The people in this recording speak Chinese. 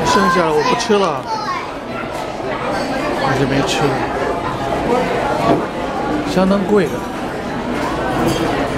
剩下了，我不吃了，我就没吃了，相当贵的。